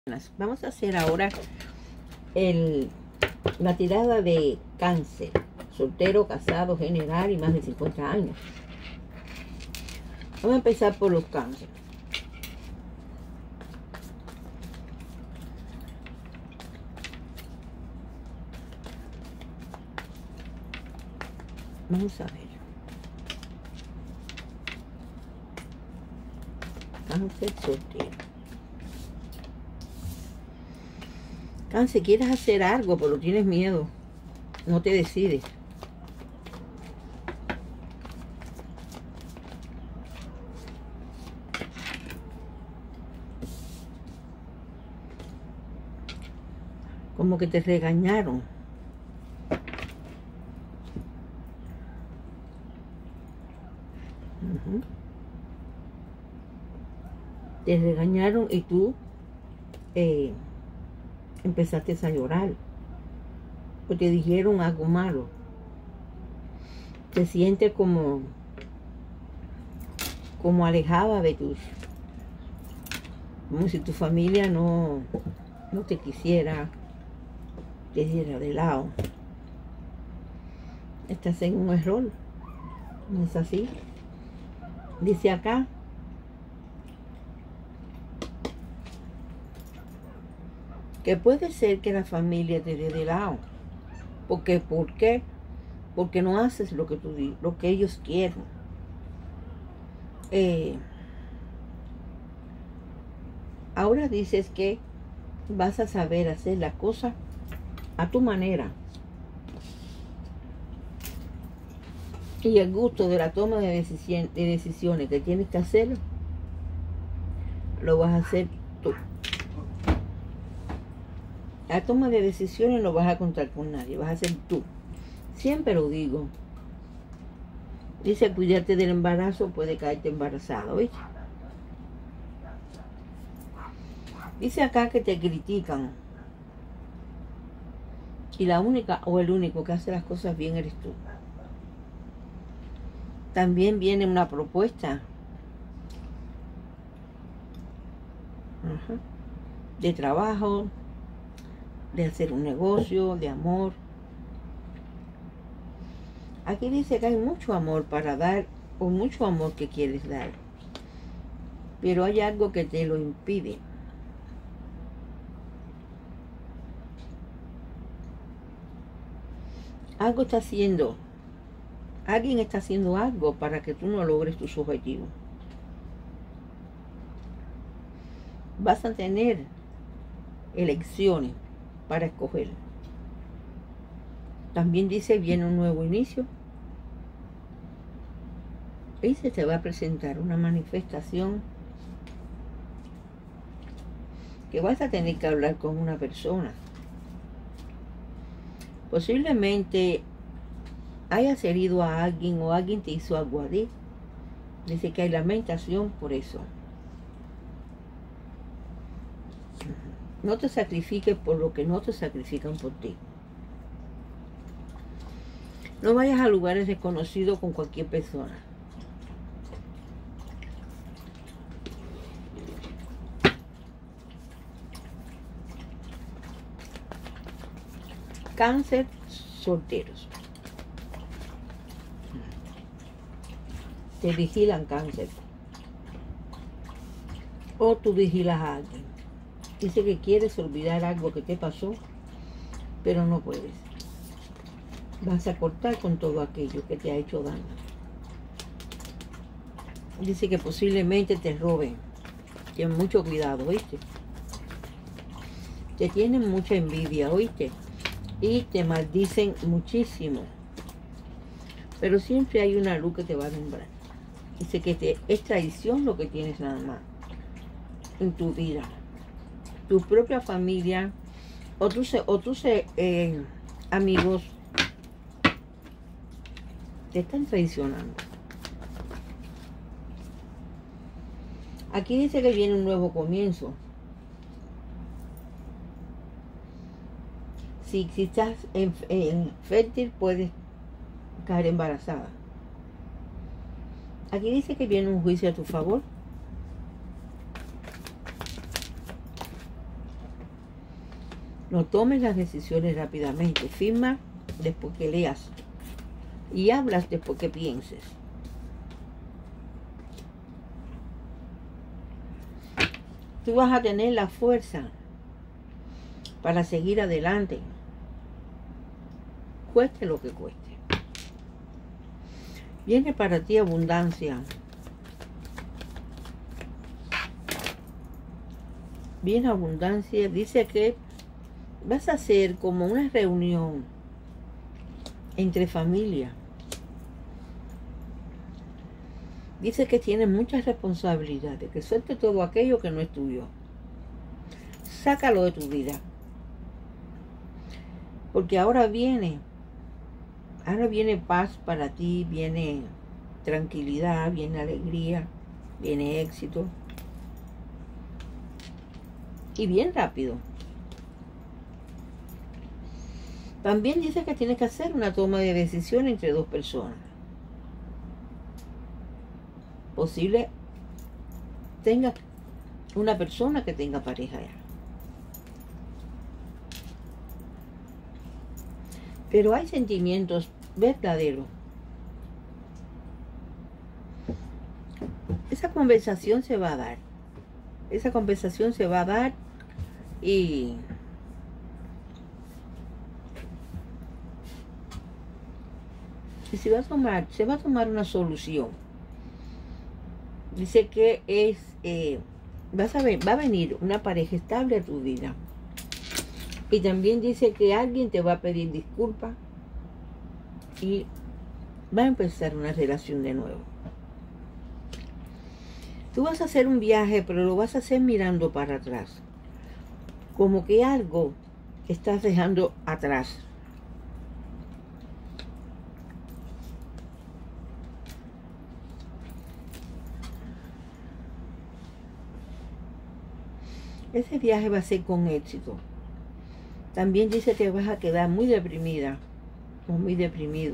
Vamos a hacer ahora la tirada de Cáncer, soltero, casado, general y más de 50 años. Vamos a empezar por los Cáncer. Vamos a ver. Cáncer soltero. Cáncer, quieres hacer algo, pero tienes miedo. No te decides. Como que te regañaron. Te regañaron y tú empezaste a llorar. Porque te dijeron algo malo. Te sientes como alejada de tus... Como si tu familia no te quisiera, te diera de lado. Estás en un error. ¿No es así? Dice acá. Que puede ser que la familia te dé de lado. ¿Por qué? Porque no haces lo que lo que ellos quieren. Ahora dices que vas a saber hacer las cosas a tu manera. Y el gusto de la toma de decisiones que tienes que hacer, lo vas a hacer tú. La toma de decisiones no vas a contar con nadie, vas a hacer tú. Siempre lo digo. Dice, cuídate del embarazo, puede caerte embarazada, ¿oíste? Dice acá que te critican. Y la única o el único que hace las cosas bien eres tú. También viene una propuesta de trabajo, de hacer un negocio, de amor. Aquí dice que hay mucho amor para dar, o mucho amor que quieres dar, pero hay algo que te lo impide. Algo está haciendo, alguien está haciendo algo para que tú no logres tus objetivos. Vas a tener elecciones para escoger. También dice, viene un nuevo inicio. Y se te va a presentar una manifestación que vas a tener que hablar con una persona. Posiblemente hayas herido a alguien o alguien te hizo algo a ti. Dice que hay lamentación por eso. No te sacrifiques por lo que no te sacrifican por ti. No vayas a lugares desconocidos con cualquier persona. Cáncer, solteros. Te vigilan, Cáncer. O tú vigilas a alguien. Dice que quieres olvidar algo que te pasó, pero no puedes. Vas a cortar con todo aquello que te ha hecho daño. Dice que posiblemente te roben. Ten mucho cuidado, ¿oíste? Te tienen mucha envidia, ¿oíste? Y te maldicen muchísimo. Pero siempre hay una luz que te va a alumbrar. Dice que es traición lo que tienes nada más en tu vida. Tu propia familia o tus amigos te están traicionando. Aquí dice que viene un nuevo comienzo. Si estás fértil, puedes caer embarazada. Aquí dice que viene un juicio a tu favor. No tomes las decisiones rápidamente. Firma después que leas. Y hablas después que pienses. Tú vas a tener la fuerza para seguir adelante. Cueste lo que cueste. Viene para ti abundancia. Viene abundancia. Dice que vas a hacer como una reunión entre familia. Dice que tienes muchas responsabilidades, que suelte todo aquello que no es tuyo. Sácalo de tu vida. Porque ahora viene paz para ti, viene tranquilidad, viene alegría, viene éxito. Y bien rápido. También dice que tienes que hacer una toma de decisión entre dos personas. Posible tenga una persona que tenga pareja ya. Pero hay sentimientos verdaderos. Esa conversación se va a dar. Esa conversación se va a dar y se va a tomar una solución. Dice que va a venir una pareja estable a tu vida. Y también dice que alguien te va a pedir disculpas y va a empezar una relación de nuevo. Tú vas a hacer un viaje, pero lo vas a hacer mirando para atrás. Como que algo estás dejando atrás. Ese viaje va a ser con éxito. También dice que vas a quedar muy deprimida o muy deprimido.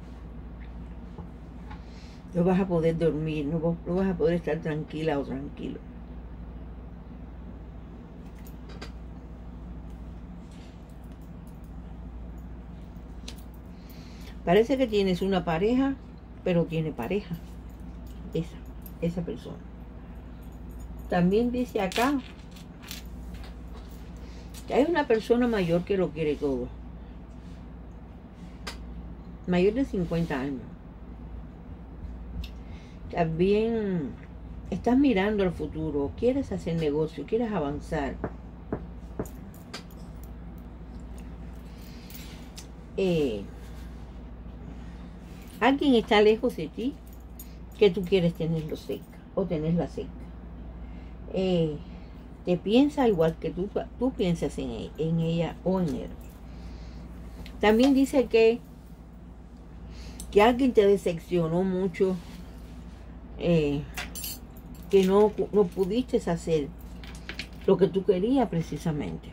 No vas a poder dormir, no vas a poder estar tranquila o tranquilo. Parece que tienes una pareja, pero tiene pareja. Esa persona. También dice acá que hay una persona mayor que lo quiere todo. Mayor de 50 años. También estás mirando al futuro, quieres hacer negocio, quieres avanzar. Alguien está lejos de ti que tú quieres tenerlo cerca o tenerla cerca. Te piensa igual que tú piensas en ella o en él. También dice que alguien te decepcionó mucho, que no pudiste hacer lo que tú querías precisamente.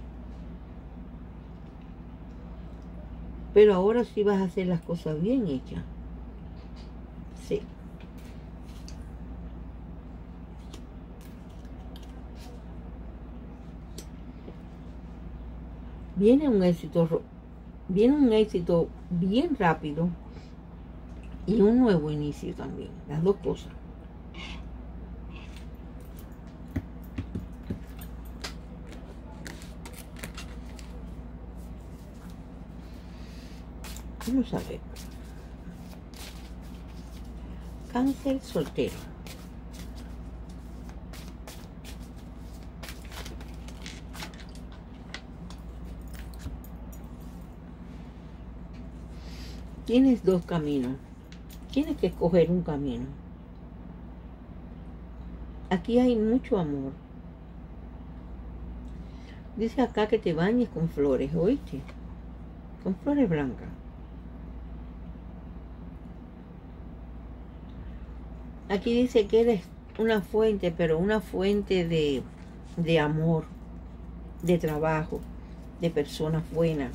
Pero ahora sí vas a hacer las cosas bien hechas. Sí. Viene un éxito bien rápido y un nuevo inicio también, las dos cosas. Vamos a ver. Cáncer soltero. Tienes dos caminos. Tienes que escoger un camino. Aquí hay mucho amor. Dice acá que te bañes con flores, ¿oíste? Con flores blancas. Aquí dice que eres una fuente, pero una fuente de amor, de trabajo, de personas buenas.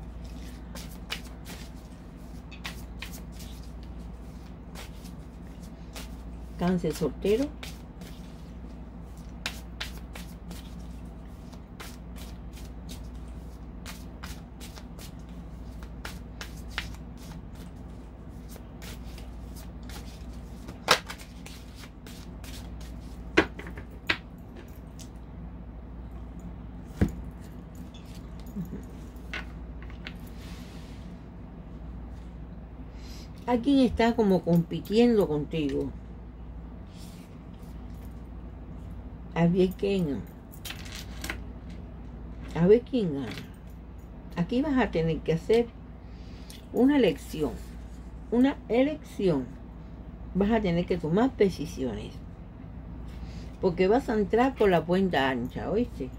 Cáncer soltero. Alguien está como compitiendo contigo. A ver quién gana. Aquí vas a tener que hacer una elección. Una elección. Vas a tener que tomar decisiones. Porque vas a entrar por la puerta ancha, ¿oíste?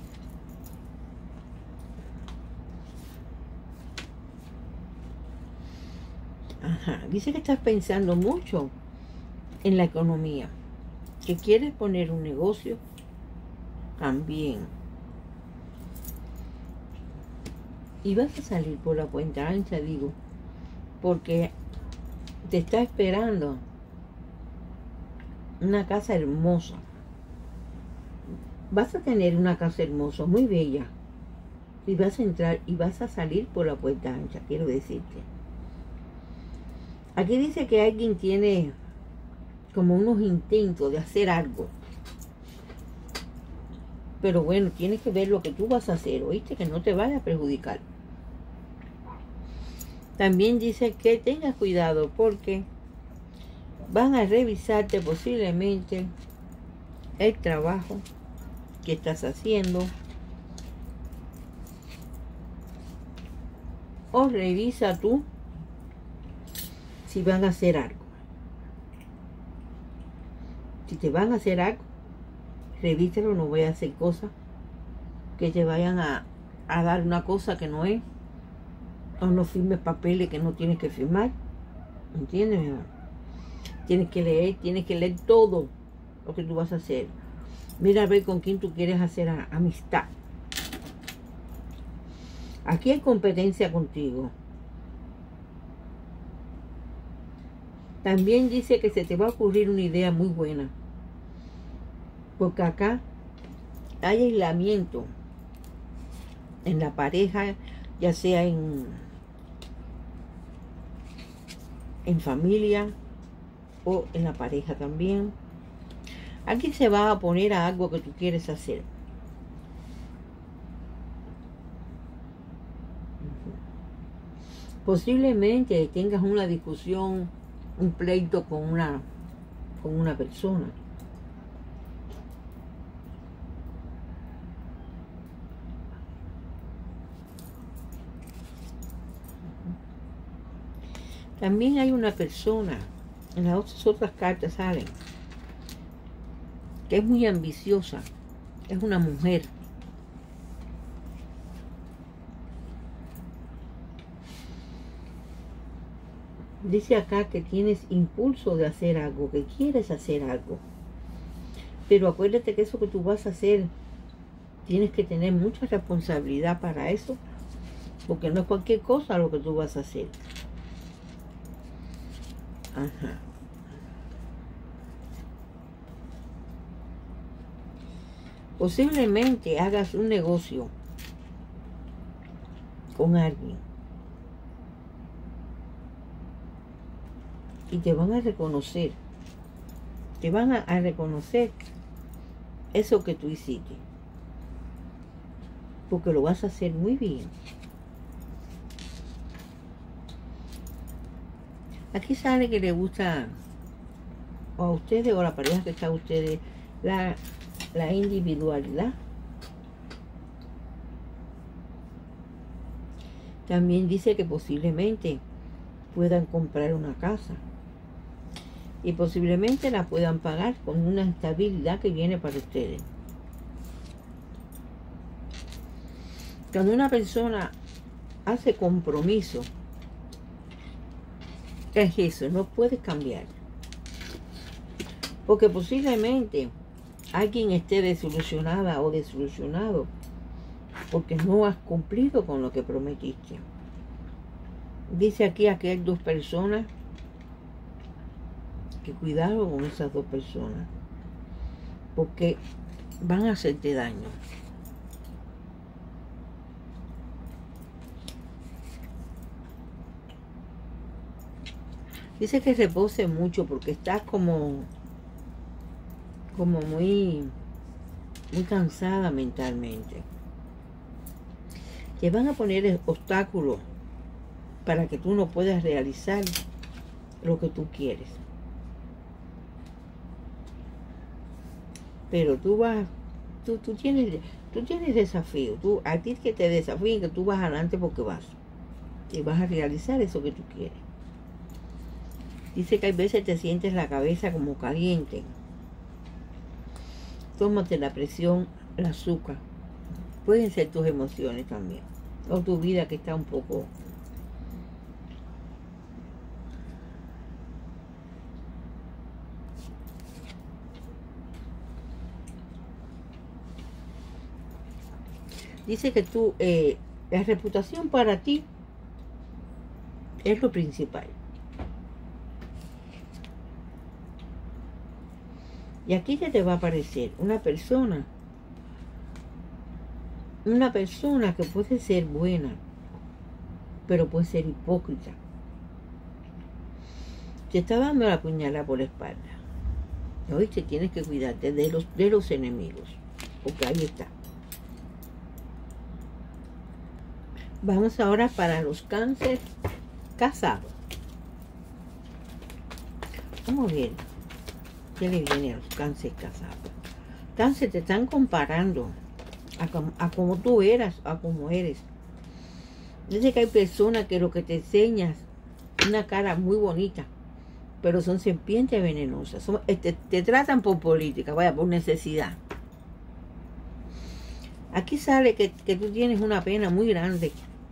Ajá. Dice que estás pensando mucho en la economía. Que quieres poner un negocio también. Y vas a salir por la puerta ancha, digo, porque te está esperando una casa hermosa. Vas a tener una casa hermosa, muy bella. Y vas a entrar y vas a salir por la puerta ancha, quiero decirte. Aquí dice que alguien tiene como unos intentos de hacer algo. Pero bueno, tienes que ver lo que tú vas a hacer, ¿oíste? Que no te vaya a perjudicar. También dice que tengas cuidado porque van a revisarte posiblemente el trabajo que estás haciendo. O revisa tú si van a hacer algo. Si te van a hacer algo, revísalo, no voy a hacer cosas que te vayan a dar una cosa que no es. O no firmes papeles que no tienes que firmar. ¿Entiendes, mi amor? Tienes que leer todo lo que tú vas a hacer. Mira a ver con quién tú quieres hacer amistad. Aquí hay competencia contigo. También dice que se te va a ocurrir una idea muy buena. Porque acá hay aislamiento en la pareja, ya sea en familia o en la pareja también. Alguien se va a poner a algo que tú quieres hacer. Posiblemente tengas una discusión, un pleito con una persona. También hay una persona, en las otras cartas salen, que es muy ambiciosa, es una mujer. Dice acá que tienes impulso de hacer algo, que quieres hacer algo. Pero acuérdate que eso que tú vas a hacer, tienes que tener mucha responsabilidad para eso, porque no es cualquier cosa lo que tú vas a hacer. Ajá. Posiblemente hagas un negocio con alguien y te van a reconocer. Te van a reconocer eso que tú hiciste, porque lo vas a hacer muy bien. Aquí sale que le gusta, o a ustedes, o a la pareja que está a ustedes, la individualidad. También dice que posiblemente puedan comprar una casa. Y posiblemente la puedan pagar con una estabilidad que viene para ustedes. Cuando una persona hace compromiso, es eso, no puedes cambiar. Porque posiblemente alguien esté desilusionada o desilusionado porque no has cumplido con lo que prometiste. Dice aquí que hay dos personas, que cuidado con esas dos personas, porque van a hacerte daño. Dice que repose mucho porque estás como muy cansada mentalmente. Te van a poner obstáculos para que tú no puedas realizar lo que tú quieres. Pero tú tienes desafío. A ti que te desafíen, que tú vas adelante porque vas. Y vas a realizar eso que tú quieres. Dice que hay veces te sientes la cabeza como caliente. Tómate la presión, el azúcar. Pueden ser tus emociones también. O tu vida que está un poco... Dice que la reputación para ti es lo principal. Y aquí te va a aparecer una persona que puede ser buena, pero puede ser hipócrita. Te está dando la puñalada por la espalda. ¿Oíste? Tienes que cuidarte de los enemigos, porque ahí está. Vamos ahora para los cáncer casados. Vamos a ver qué le viene a los cáncer casados. Cáncer, te están comparando a como tú eras, a como eres. Dice que hay personas que lo que te enseñas una cara muy bonita, pero son serpientes venenosas. Te tratan por política, vaya, por necesidad. Aquí sale que tú tienes una pena muy grande,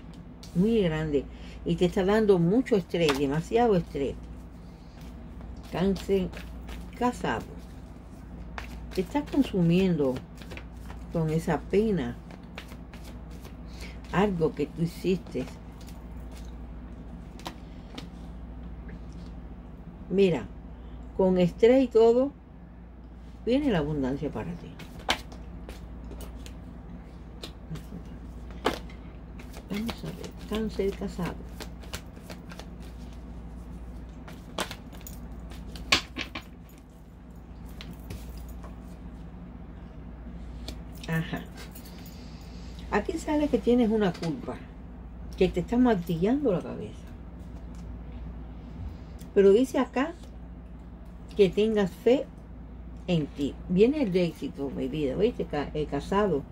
y te está dando mucho estrés, demasiado estrés. Cáncer casado. Te estás consumiendo con esa pena algo que tú hiciste. Mira, con estrés y todo, viene la abundancia para ti. Vamos a ver, cáncer casado. Ajá. Aquí sale que tienes una culpa, que te está martillando la cabeza. Pero dice acá que tengas fe en ti. Viene el éxito, mi vida, ¿viste? Casado.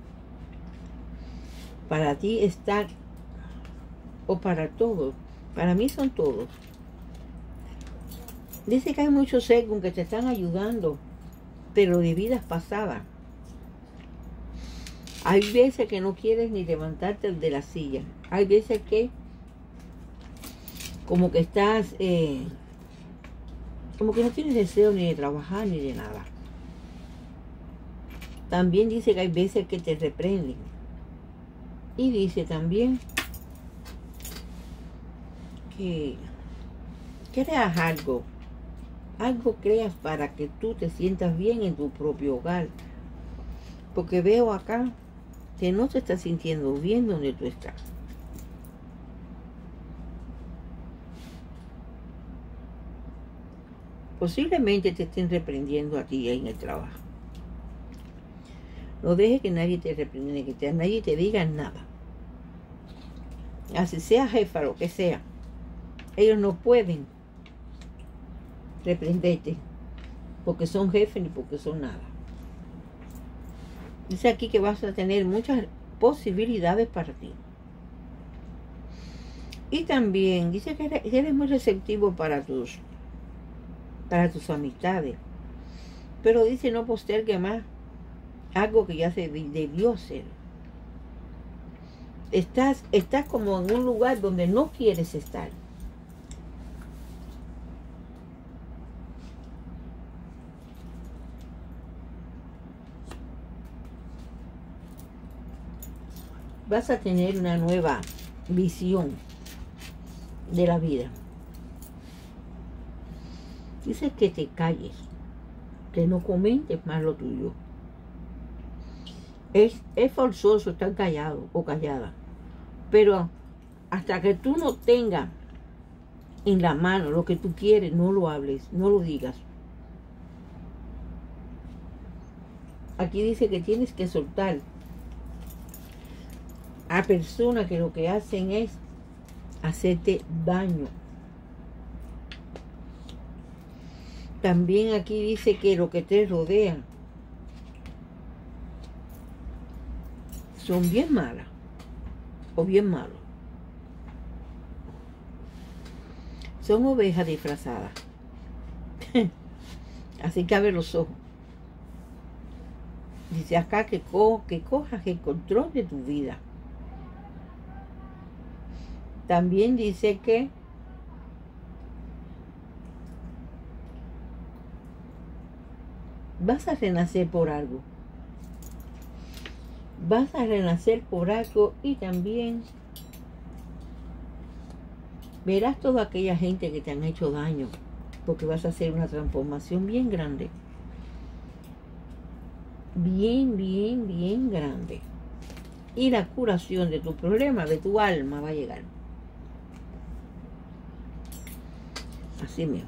Para ti estar, o para todos, para mí son todos. Dice que hay muchos según que te están ayudando, pero de vidas pasadas. Hay veces que no quieres ni levantarte de la silla. Hay veces que como que estás, como que no tienes deseo ni de trabajar ni de nada. También dice que hay veces que te reprenden. Y dice también que creas algo creas para que tú te sientas bien en tu propio hogar. Porque veo acá que no te estás sintiendo bien donde tú estás. Posiblemente te estén reprendiendo a ti en el trabajo. No dejes que nadie te reprenda, que nadie te diga nada. Así sea jefa, lo que sea. Ellos no pueden reprenderte porque son jefes ni porque son nada. Dice aquí que vas a tener muchas posibilidades para ti. Y también dice que eres muy receptivo para tus amistades. Pero dice no postergue más algo que ya se debió ser. Estás como en un lugar donde no quieres estar. Vas a tener una nueva visión de la vida. Dice que te calles, que no comentes más lo tuyo. Es forzoso estar callado o callada, pero hasta que tú no tengas en la mano lo que tú quieres, no lo hables, no lo digas. Aquí dice que tienes que soltar a personas que lo que hacen es hacerte daño. También aquí dice que lo que te rodea son bien malas o bien malos. Son ovejas disfrazadas. Así que abre los ojos. Dice acá que cojas el control de tu vida. También dice que vas a renacer por algo. Vas a renacer por algo y también verás toda aquella gente que te han hecho daño, porque vas a hacer una transformación bien grande. Bien grande. Y la curación de tu problema, de tu alma, va a llegar. Así mismo.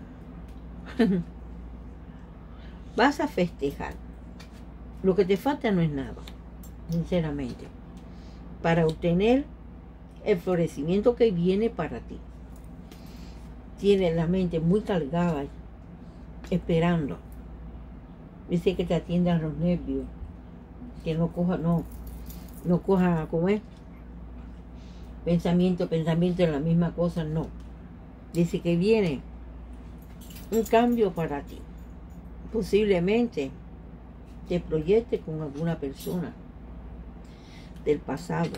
Vas a festejar. Lo que te falta no es nada, sinceramente, para obtener el florecimiento que viene para ti. Tienes la mente muy cargada, esperando. Dice que te atiendan los nervios, que no coja, como es, pensamiento en la misma cosa, no. Dice que viene un cambio para ti. Posiblemente te proyectes con alguna persona del pasado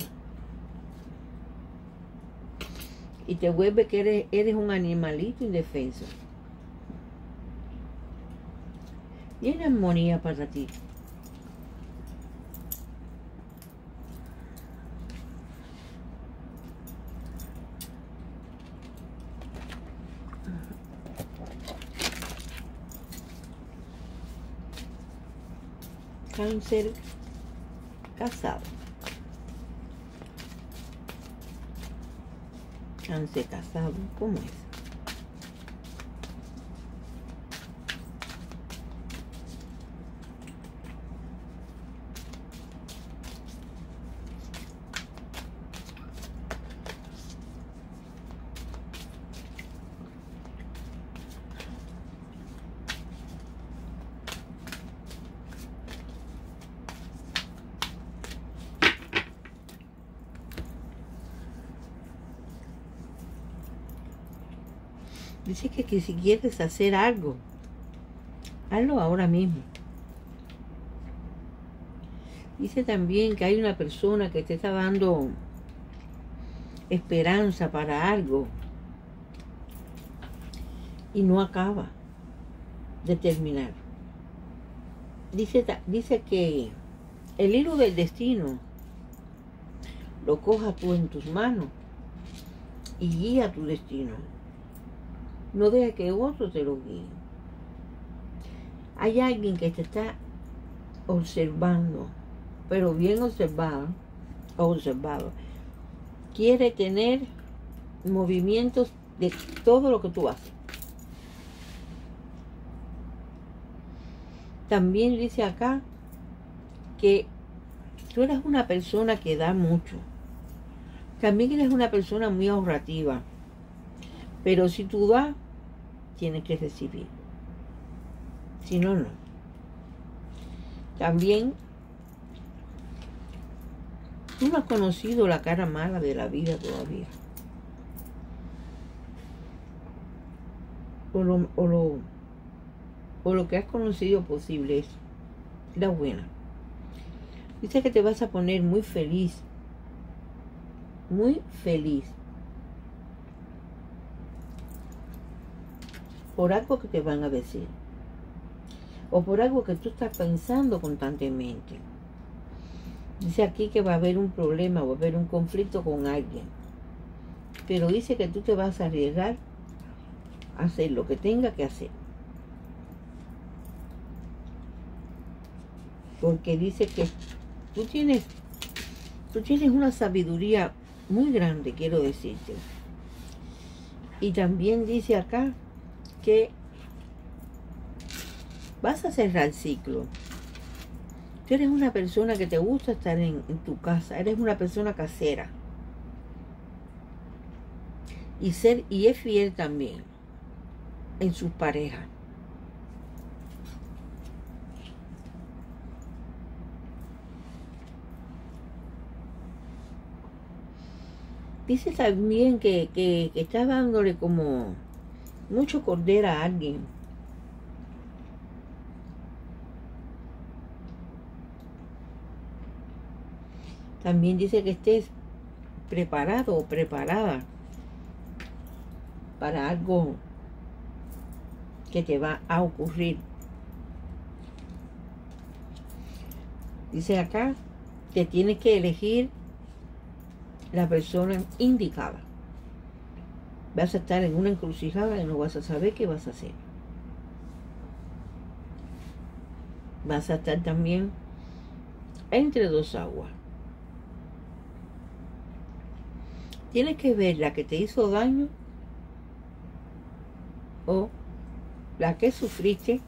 y te vuelve que eres un animalito indefenso. Viene armonía para ti. Cáncer casado. Cáncer casado, ¿cómo es? Dice que si quieres hacer algo, hazlo ahora mismo. Dice también que hay una persona que te está dando esperanza para algo y no acaba de terminar. Dice que el hilo del destino lo cojas tú en tus manos y guía tu destino. No dejes que otro te lo guíe. Hay alguien que te está observando, pero bien observado. Quiere tener movimientos de todo lo que tú haces. También dice acá que tú eres una persona que da mucho. También eres una persona muy ahorrativa. Pero si tú das, tienes que recibir. Si no, no. También, tú no has conocido la cara mala de la vida todavía. O lo que has conocido posible es la buena. Dice que te vas a poner muy feliz. Muy feliz. Por algo que te van a decir. O por algo que tú estás pensando constantemente. Dice aquí que va a haber un problema, va a haber un conflicto con alguien. Pero dice que tú te vas a arriesgar a hacer lo que tenga que hacer. Porque dice que tú tienes una sabiduría muy grande, quiero decirte. Y también dice acá que vas a cerrar el ciclo. Tú eres una persona que te gusta estar en tu casa, eres una persona casera. Y es fiel también en sus parejas. Dice también que estás dándole como mucho cordera a alguien. También dice que estés preparado o preparada para algo que te va a ocurrir. Dice acá que tienes que elegir la persona indicada. Vas a estar en una encrucijada y no vas a saber qué vas a hacer. Vas a estar también entre dos aguas. Tienes que ver la que te hizo daño o la que sufriste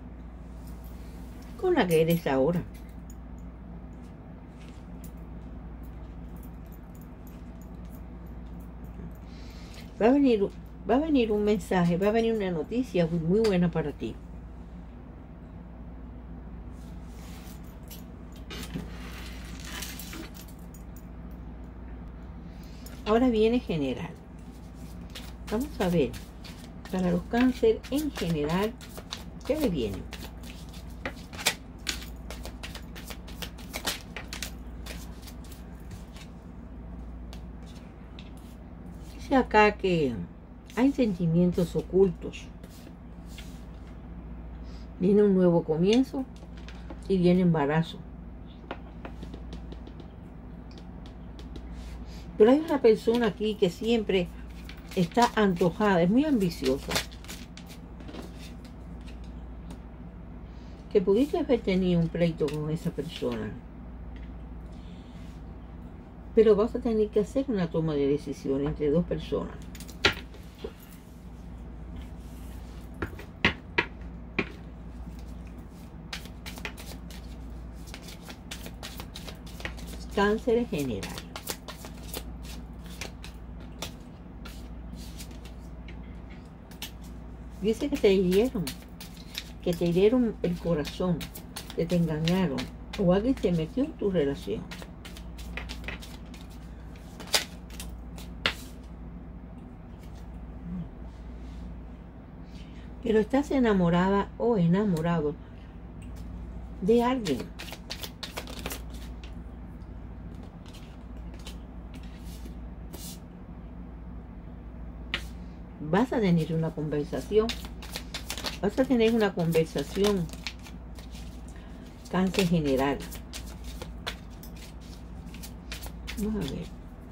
con la que eres ahora. Va a venir un mensaje, va a venir una noticia muy buena para ti. Ahora viene general. Vamos a ver, para los cáncer en general, ¿qué le viene? Dice acá que hay sentimientos ocultos. Viene un nuevo comienzo y viene embarazo. Pero hay una persona aquí que siempre está antojada, es muy ambiciosa. Que pudiste haber tenido un pleito con esa persona. Pero vas a tener que hacer una toma de decisión entre dos personas. Cáncer general. Dice que te hirieron el corazón, que te engañaron, o alguien se metió en tu relación. Pero estás enamorada o enamorado de alguien. Vas a tener una conversación. Vas a tener una conversación. Cáncer general. Vamos a ver.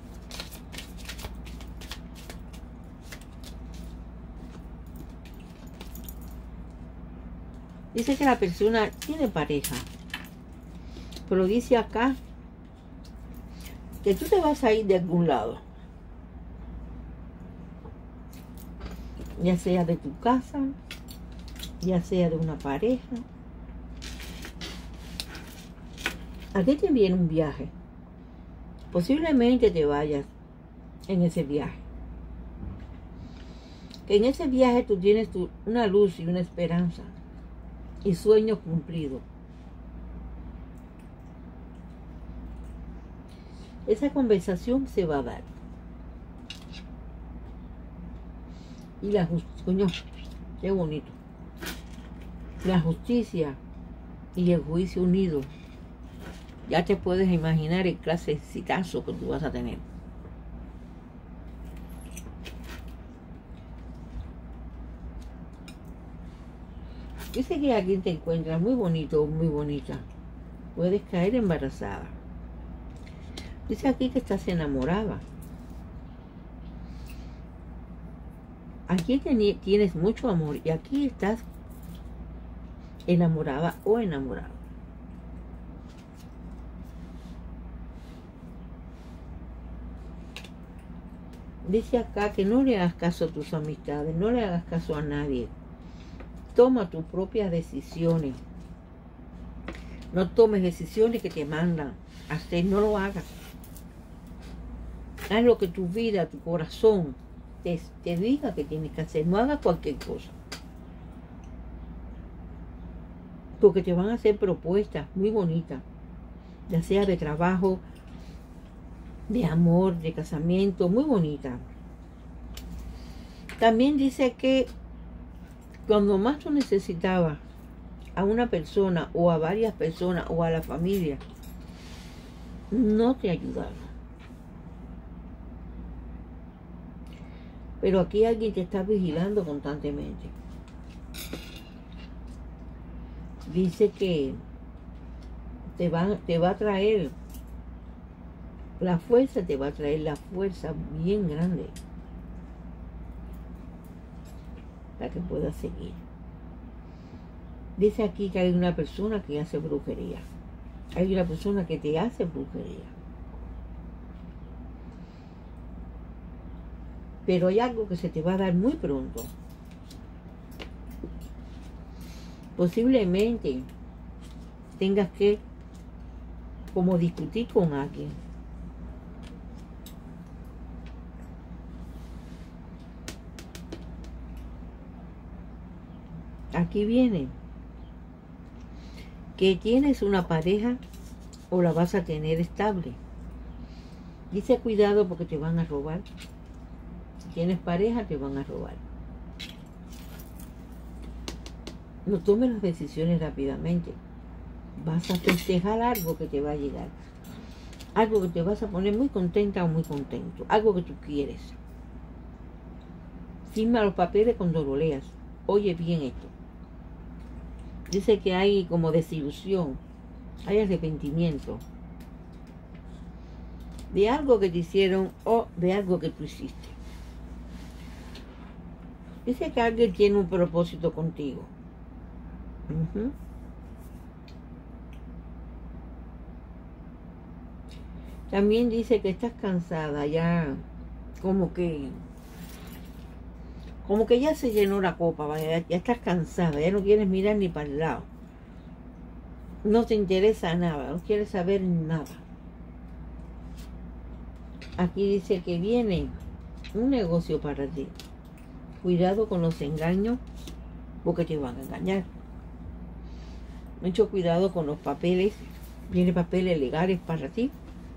Dice que la persona tiene pareja. Pero dice acá que tú te vas a ir de algún lado. Ya sea de tu casa, ya sea de una pareja. Aquí te viene un viaje. Posiblemente te vayas en ese viaje. En ese viaje tú tienes una luz y una esperanza y sueños cumplidos. Esa conversación se va a dar. Y la justicia, qué bonito. La justicia y el juicio unidos. Ya te puedes imaginar el clase de citazo que tú vas a tener. Dice que aquí te encuentras muy bonito o muy bonita. Puedes caer embarazada. Dice aquí que estás enamorada. Aquí tienes mucho amor y aquí estás enamorada o enamorado. Dice acá que no le hagas caso a tus amistades, no le hagas caso a nadie. Toma tus propias decisiones. No tomes decisiones que te mandan a hacer, no lo hagas. Haz lo que tu vida, tu corazón te diga que tienes que hacer. No hagas cualquier cosa. Porque te van a hacer propuestas muy bonitas, ya sea de trabajo, de amor, de casamiento, muy bonita. También dice que cuando más tú necesitabas a una persona o a varias personas o a la familia, no te ayudaron. Pero aquí alguien te está vigilando constantemente. Dice que te va a traer la fuerza, te va a traer la fuerza bien grande para que puedas seguir. Dice aquí que hay una persona que hace brujería. Hay una persona que te hace brujería. Pero hay algo que se te va a dar muy pronto. Posiblemente tengas que como discutir con alguien. Aquí viene que tienes una pareja o la vas a tener estable. Dice cuidado porque te van a robar. Si tienes pareja te van a robar. No tomes las decisiones rápidamente. Vas a festejar algo que te va a llegar. Algo que te vas a poner muy contenta o muy contento. Algo que tú quieres. Firma los papeles cuando lo leas. Oye bien esto. Dice que hay como desilusión. Hay arrepentimiento. De algo que te hicieron o de algo que tú hiciste. Dice que alguien tiene un propósito contigo. También dice que estás cansada, ya como que ya se llenó la copa, ya estás cansada, ya no quieres mirar ni para el lado. No te interesa nada, no quieres saber nada. Aquí dice que viene un negocio para ti. Cuidado con los engaños, porque te van a engañar. Mucho cuidado con los papeles. Vienen papeles legales para ti.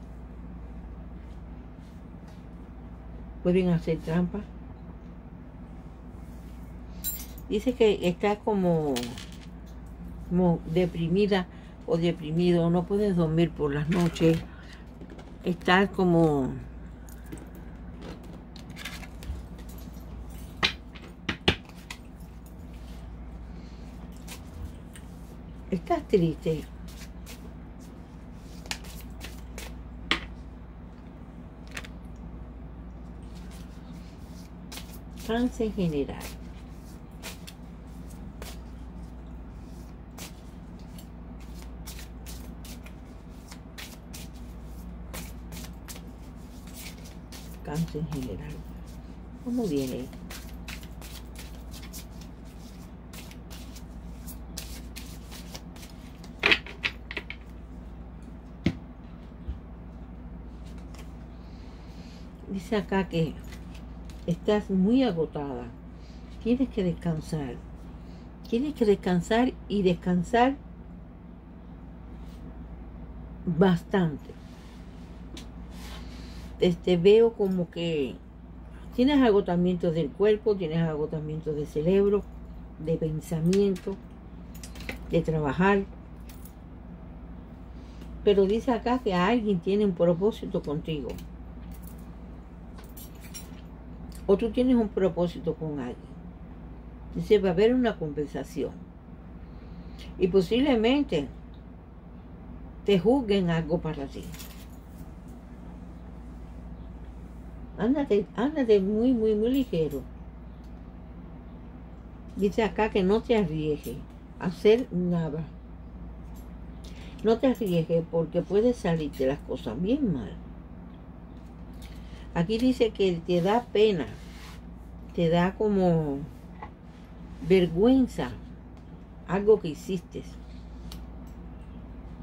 Pueden hacer trampa. Dice que estás como deprimida o deprimido. No puedes dormir por las noches. Estás como... Estás triste. Cáncer general. Cáncer general. ¿Cómo viene? Dice acá que estás muy agotada. Tienes que descansar. Tienes que descansar y descansar bastante. Veo como que tienes agotamiento del cuerpo, tienes agotamiento del cerebro, de pensamiento, de trabajar. Pero dice acá que alguien tiene un propósito contigo. O tú tienes un propósito con alguien. Dice, va a haber una conversación. Y posiblemente te juzguen algo para ti. Ándate muy ligero. Dice acá que no te arriesgues a hacer nada. No te arriesgues porque puede salirte las cosas bien mal. Aquí dice que te da pena, te da como vergüenza algo que hiciste.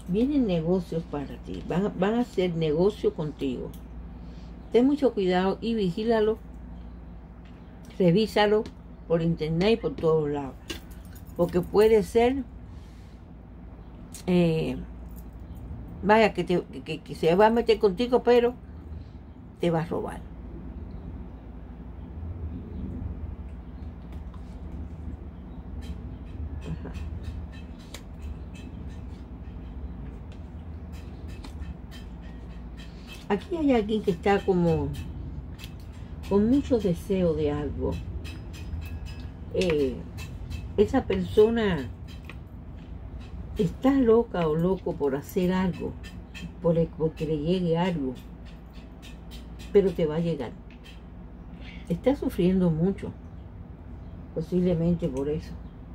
Vienen negocios para ti, van a hacer negocio contigo. Ten mucho cuidado y vigílalo, revísalo por internet y por todos lados. Porque puede ser, vaya, que se va a meter contigo, pero te va a robar. Ajá. Aquí hay alguien que está como con mucho deseo de algo. Esa persona está loca o loco por hacer algo, porque le llegue algo, pero te va a llegar. Está sufriendo mucho, posiblemente por eso.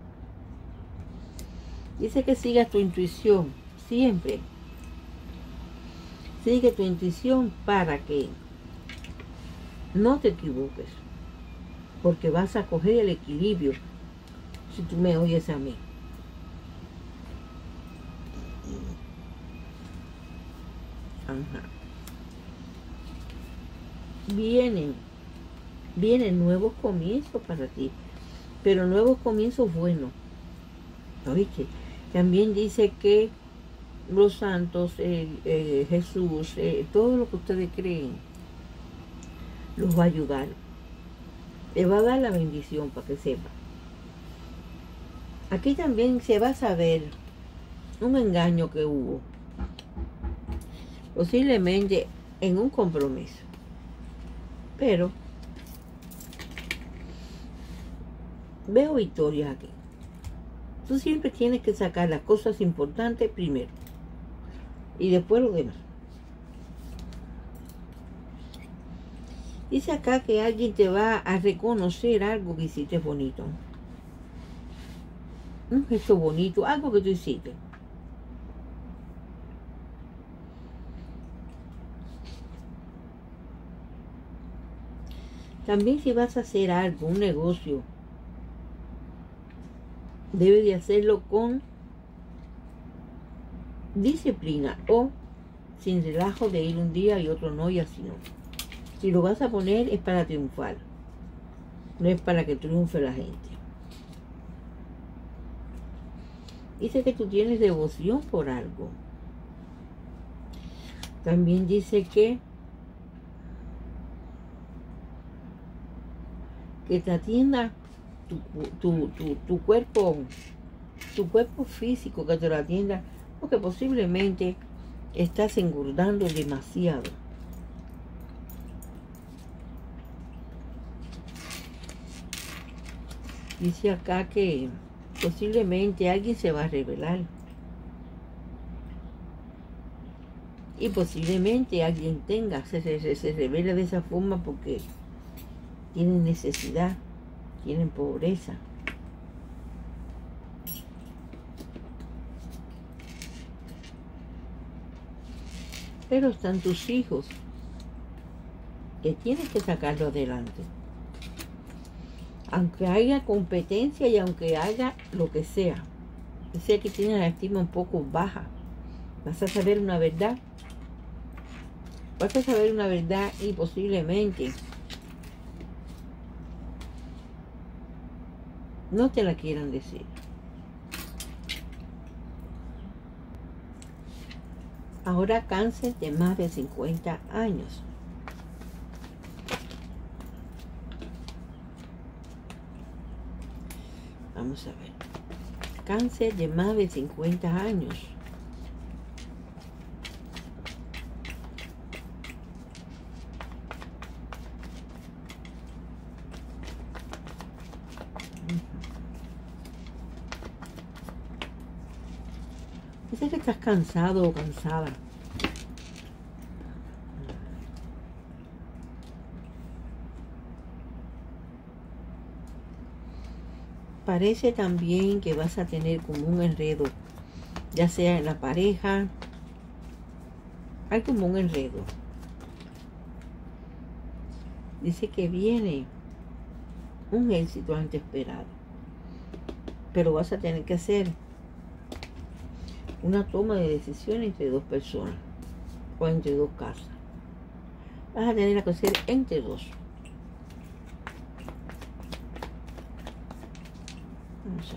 Dice que sigas tu intuición, siempre. Sigue tu intuición para que no te equivoques, porque vas a coger el equilibrio si tú me oyes a mí. Ajá. Vienen nuevos comienzos para ti, pero nuevos comienzos buenos. ¿Oíste? También dice que los santos, Jesús, todo lo que ustedes creen, los va a ayudar. Le va a dar la bendición para que sepa. Aquí también se va a saber un engaño que hubo, posiblemente en un compromiso, pero veo victorias aquí. Tú siempre tienes que sacar las cosas importantes primero y después lo demás. Dice acá que alguien te va a reconocer algo que hiciste bonito. Un gesto bonito, algo que tú hiciste. También si vas a hacer algo, un negocio, debes de hacerlo con disciplina o sin relajo de ir un día y otro no y así no. Si lo vas a poner es para triunfar, no es para que triunfe la gente. Dice que tú tienes devoción por algo. También dice que te atienda tu cuerpo físico, que te lo atienda, porque posiblemente estás engordando demasiado. Dice acá que posiblemente alguien se va a rebelar. Y posiblemente alguien se revela de esa forma porque tienen necesidad, tienen pobreza. Pero están tus hijos, que tienes que sacarlo adelante. Aunque haya competencia y aunque haya lo que sea que tienes la estima un poco baja, vas a saber una verdad. Vas a saber una verdad y posiblemente no te la quieran decir. Ahora cáncer de más de 50 años. Vamos a ver. Cáncer de más de 50 años. Dice que estás cansado o cansada. Parece también que vas a tener como un enredo, ya sea en la pareja, hay como un enredo. Dice que viene un éxito antes esperado, pero vas a tener que hacer una toma de decisión entre dos personas o entre dos casas. Vas a tener que hacer entre dos. Vamos a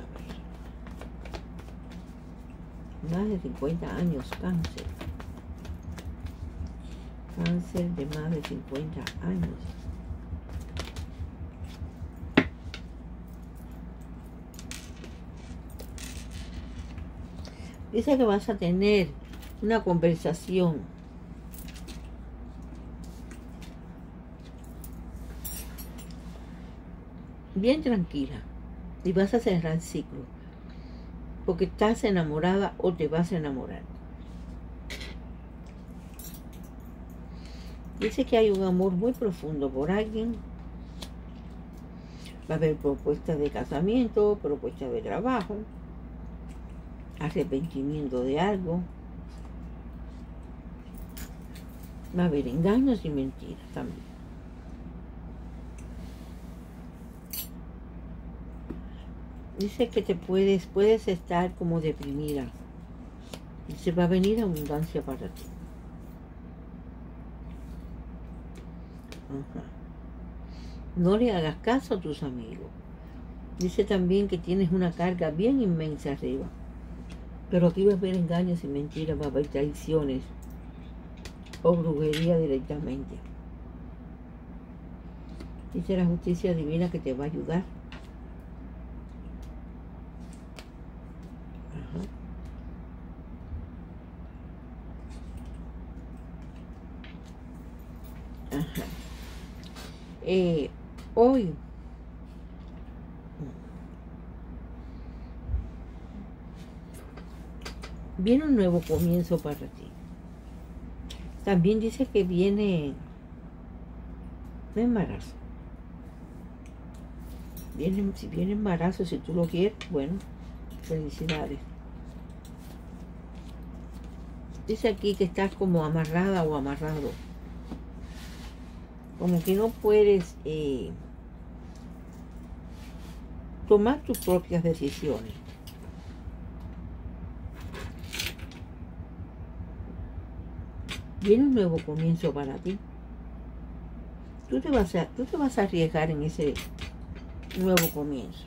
ver. Más de 50 años, cáncer. Cáncer de más de 50 años. Dice que vas a tener una conversación bien tranquila y vas a cerrar el ciclo porque estás enamorada o te vas a enamorar. Dice que hay un amor muy profundo por alguien. Va a haber propuestas de casamiento, propuestas de trabajo, arrepentimiento de algo. Va a haber engaños y mentiras también. Dice que puedes estar como deprimida. Dice, va a venir abundancia para ti. Ajá. No le hagas caso a tus amigos. Dice también que tienes una carga bien inmensa arriba. Pero aquí va a haber engaños y mentiras, va a haber traiciones o brujería directamente. Dice la justicia divina que te va a ayudar. Ajá. Ajá. Hoy viene un nuevo comienzo para ti. También dice que viene un embarazo. Si viene embarazo, si tú lo quieres, bueno, felicidades. Dice aquí que estás como amarrada o amarrado. Como que no puedes tomar tus propias decisiones. Viene un nuevo comienzo para ti. Tú te vas a arriesgar en ese nuevo comienzo.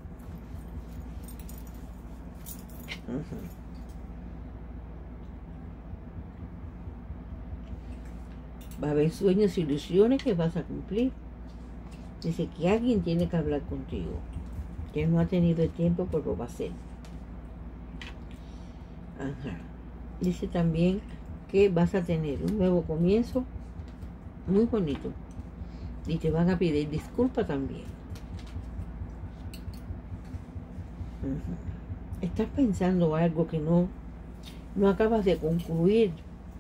Va a haber sueños e ilusiones que vas a cumplir. Dice que alguien tiene que hablar contigo, que no ha tenido el tiempo, pero lo va a hacer. Ajá. Dice también que vas a tener un nuevo comienzo muy bonito y te van a pedir disculpas también. Estás pensando algo que no acabas de concluir.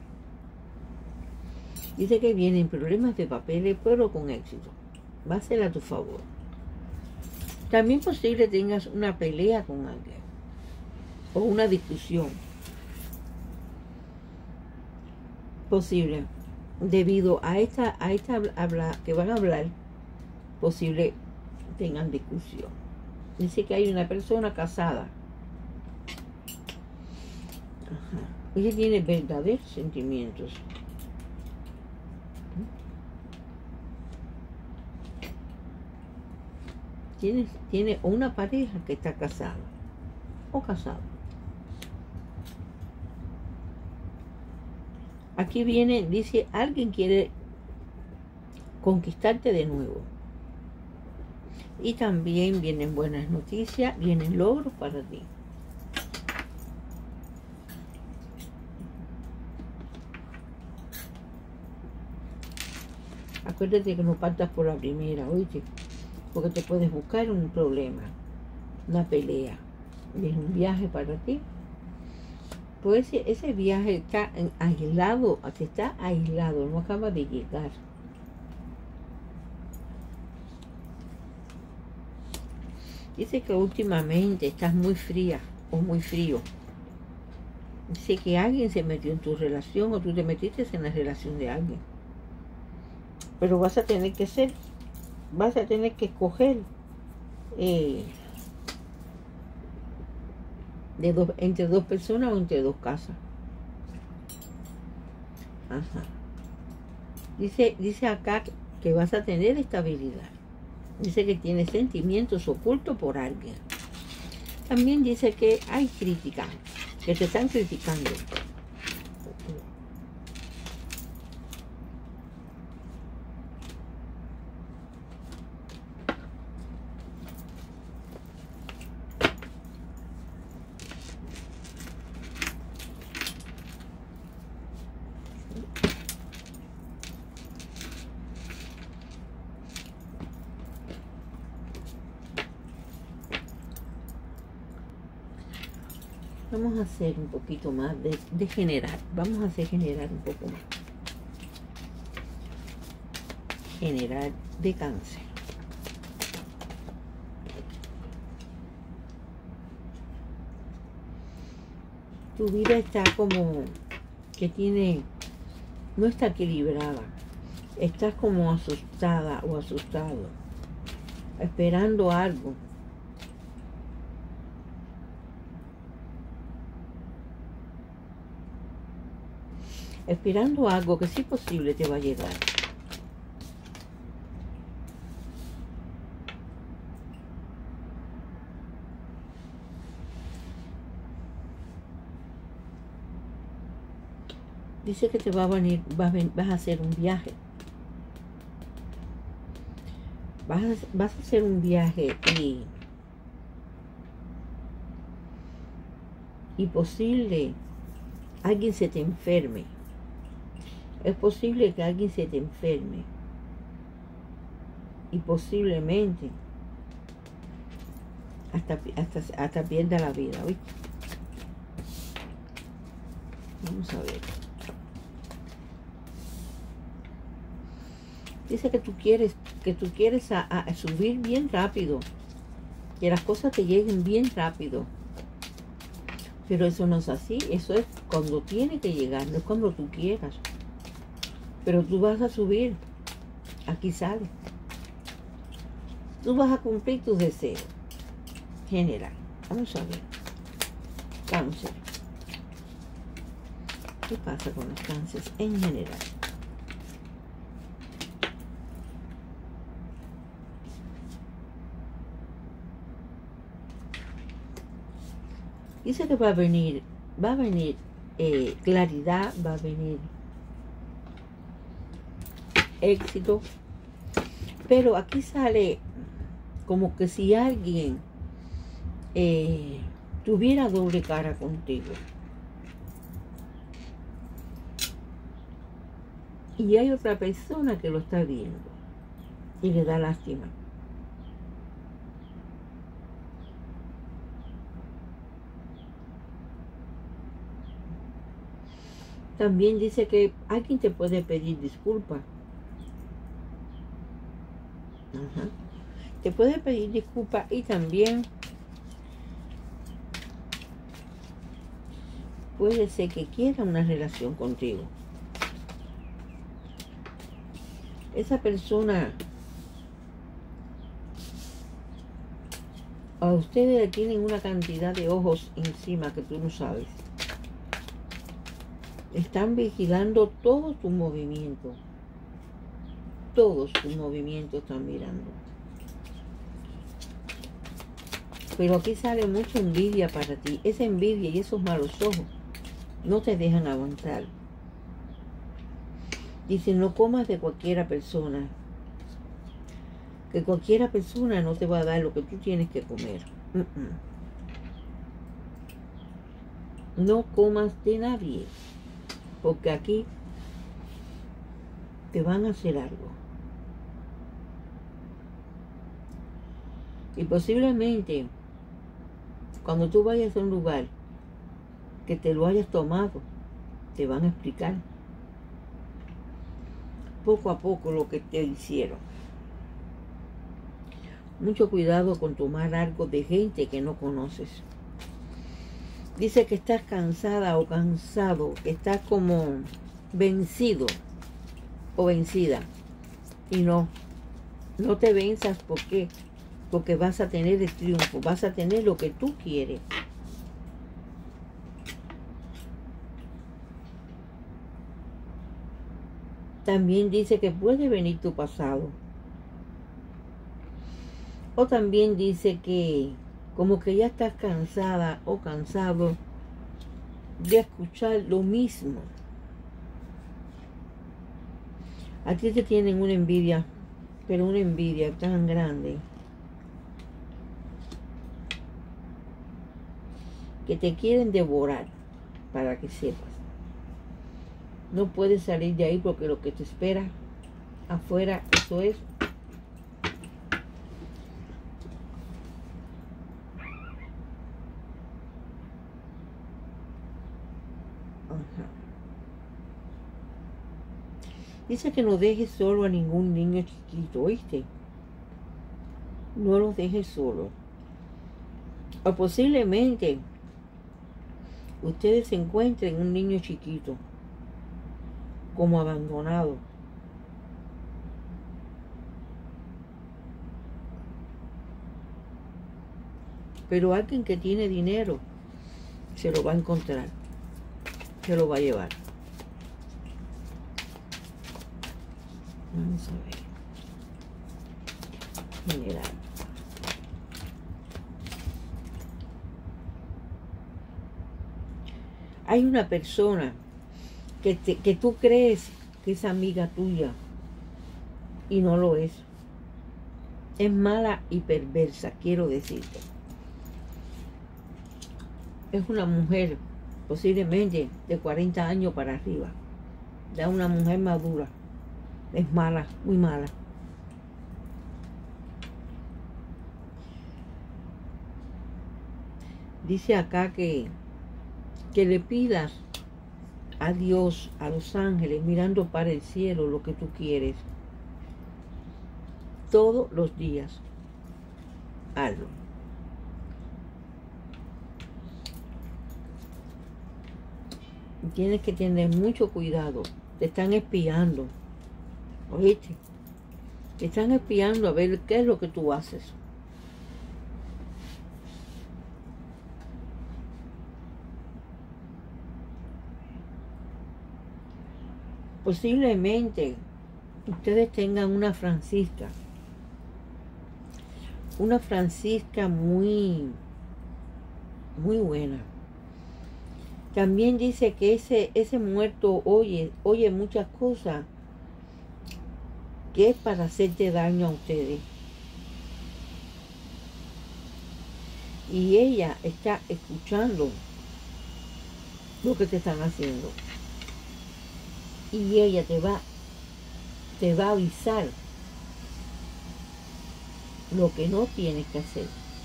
Dice que vienen problemas de papeles, pero con éxito. Va a ser a tu favor. También posible tengas una pelea con alguien o una discusión. Posible, debido a esta habla que van a hablar, posible tengan discusión. Dice que hay una persona casada. Ajá. Ella tiene verdaderos sentimientos. Tiene una pareja que está casada o casado. Aquí viene, dice, alguien quiere conquistarte de nuevo. Y también vienen buenas noticias, vienen logros para ti. Acuérdate que no partas por la primera, oíste, porque te puedes buscar un problema, una pelea. Viene un viaje para ti. Pues ese viaje está aislado, no acaba de llegar. Dice que últimamente estás muy fría o muy frío. Dice que alguien se metió en tu relación o tú te metiste en la relación de alguien. Pero vas a tener que escoger entre dos personas o entre dos casas. Ajá. Dice acá que vas a tener estabilidad. Dice que tienes sentimientos ocultos por alguien. También dice que hay crítica, que te están criticando. Vamos a hacer un poquito más de generar. Vamos a hacer generar un poco más. Generar de Cáncer. Tu vida está como que no está equilibrada. Estás como asustada o asustado, esperando algo. Esperando algo que sí posible te va a llegar. Dice que te va a venir, vas a hacer un viaje. Vas a hacer un viaje y posible alguien se te enferme. Es posible que alguien se te enferme y posiblemente hasta pierda la vida, ¿oíste? Vamos a ver. Dice que tú quieres a subir bien rápido, que las cosas te lleguen bien rápido. Pero eso no es así, eso es cuando tiene que llegar, no es cuando tú quieras. Pero tú vas a subir, aquí sale. Tú vas a cumplir tus deseos. General, vamos a ver. Cáncer. ¿Qué pasa con los cánceres en general? Dice que va a venir claridad, va a venir éxito, pero aquí sale como que si alguien tuviera doble cara contigo y hay otra persona que lo está viendo y le da lástima. También dice que alguien te puede pedir disculpas. Ajá. Te puede pedir disculpas y también puede ser que quiera una relación contigo. Esa persona a ustedes le tienen una cantidad de ojos encima que tú no sabes. Están vigilando todos tus movimientos. Todos tus movimientos están mirando. Pero aquí sale mucha envidia para ti. Esa envidia y esos malos ojos no te dejan avanzar. Dice, no comas de cualquiera persona. Que cualquiera persona no te va a dar lo que tú tienes que comer. No comas de nadie. Porque aquí te van a hacer algo. Y posiblemente, cuando tú vayas a un lugar que te lo hayas tomado, te van a explicar poco a poco lo que te hicieron. Mucho cuidado con tomar algo de gente que no conoces. Dice que estás cansada o cansado, que estás como vencido o vencida. Y no te venzas. ¿Por qué? Porque vas a tener el triunfo, vas a tener lo que tú quieres. También dice que puede venir tu pasado. O también dice que como que ya estás cansada o cansado de escuchar lo mismo. A ti te tienen una envidia, pero una envidia tan grande que te quieren devorar, para que sepas. No puedes salir de ahí porque lo que te espera afuera, eso es Dice que no dejes solo a ningún niño chiquito, ¿oíste? No los dejes solo. O posiblemente ustedes encuentren un niño chiquito como abandonado. Pero alguien que tiene dinero se lo va a encontrar, se lo va a llevar. Vamos a ver. General. Hay una persona que tú crees que es amiga tuya y no lo es. Es mala y perversa, quiero decirte. Es una mujer posiblemente de 40 años para arriba. Ya una mujer madura. Es mala, muy mala. Dice acá que le pidas a Dios, a los ángeles, mirando para el cielo lo que tú quieres. Todos los días. Hazlo. Tienes que tener mucho cuidado. Te están espiando. ¿Oíste? Te están espiando a ver qué es lo que tú haces. Posiblemente ustedes tengan una francisca muy buena. También dice que ese muerto oye muchas cosas que es para hacerte daño a ustedes. Y ella está escuchando lo que te están haciendo. Y ella te va a avisar lo que no tienes que hacer.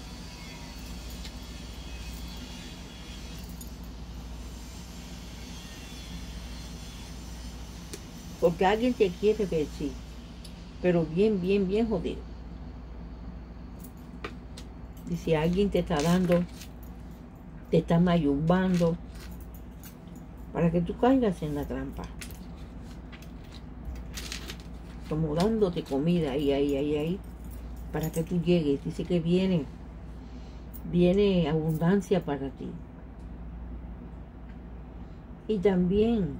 Porque alguien te quiere ver, sí, pero bien jodido. Y si alguien te está dando, te está mayumbando, para que tú caigas en la trampa. Como dándote comida ahí, para que tú llegues. Dice que viene abundancia para ti. Y también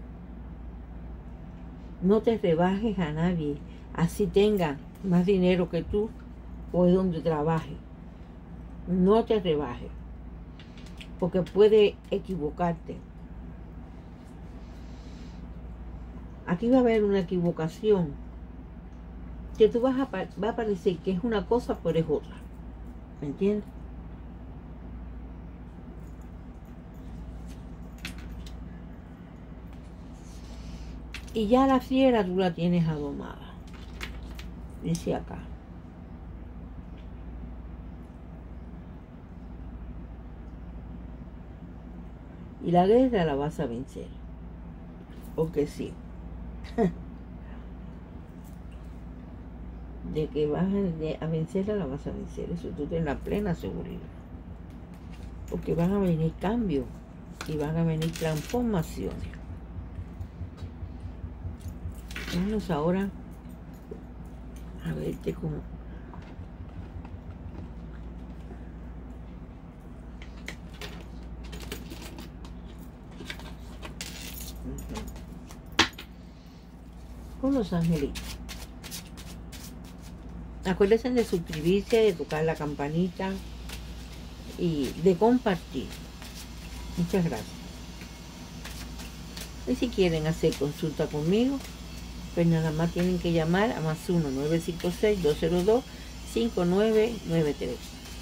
no te rebajes a nadie, así tenga más dinero que tú o es donde trabaje. No te rebajes, porque puede equivocarte. Aquí va a haber una equivocación, que tú va a parecer que es una cosa, pero es otra. ¿Me entiendes? Y ya la fiera tú la tienes adomada. Dice acá. Y la guerra la vas a vencer. Porque sí. De que vas a vencerla, la vas a vencer. Eso tú tienes la plena seguridad. Porque van a venir cambios y van a venir transformaciones. Vamos ahora a verte como... con los angelitos. Acuérdense de suscribirse, de tocar la campanita y de compartir. Muchas gracias. Y si quieren hacer consulta conmigo, pues nada más tienen que llamar a más 1-956-202-5993.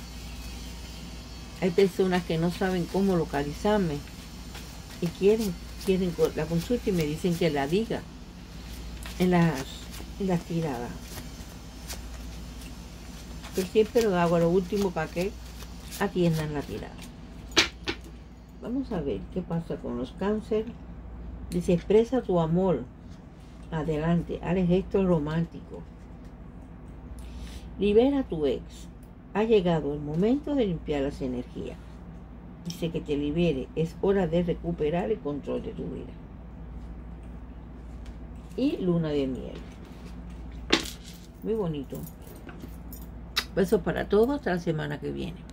Hay personas que no saben cómo localizarme y quieren la consulta y me dicen que la diga en las tiradas. Yo siempre lo hago a lo último para que atiendan la tirada. Vamos a ver qué pasa con los cáncer. Dice, expresa tu amor. Adelante, haz el gesto romántico. Libera a tu ex. Ha llegado el momento de limpiar las energías. Dice que te libere. Es hora de recuperar el control de tu vida. Y luna de miel. Muy bonito. Besos para todos. Hasta la semana que viene.